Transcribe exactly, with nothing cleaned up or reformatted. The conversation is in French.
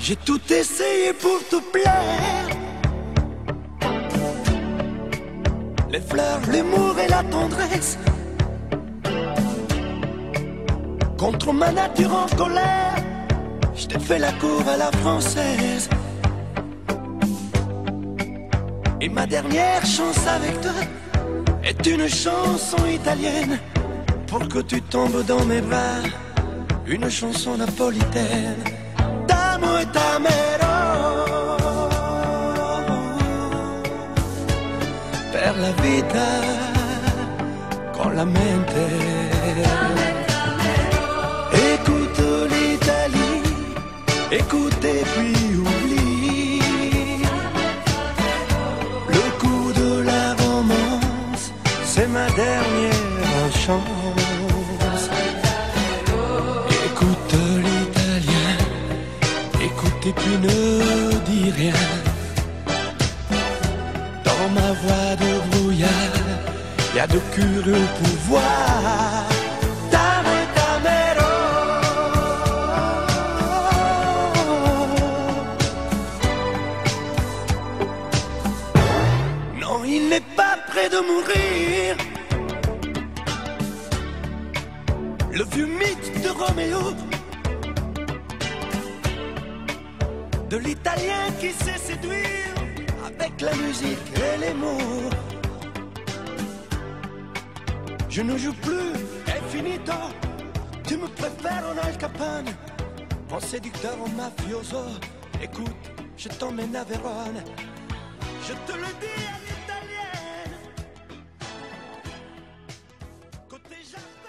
J'ai tout essayé pour te plaire. Les fleurs, l'humour et la tendresse. Contre ma nature en colère, je t'ai fait la cour à la française. Et ma dernière chance avec toi est une chanson italienne. Pour que tu tombes dans mes bras, une chanson napolitaine. T'amo e t'amerò per la vita con la mente. Écoute l'Italie, écoute et puis oublie. Le coup de la romance, c'est ma dernière chance. Écoute l'italien, écoute et puis ne dis rien. Dans ma voix de brouillard, y a de curieux pouvoirs. T'amo e t'amerò. Non, il n'est pas près de mourir. Le vieux mythe de Roméo, de l'italien qui sait séduire avec la musique et les mots. Je ne joue plus, è finito. Tu me préfères en Al Capone, en séducteur, en mafioso. Écoute, je t'emmène à Vérone. Je te le dis à l'italienne. Côté Japon.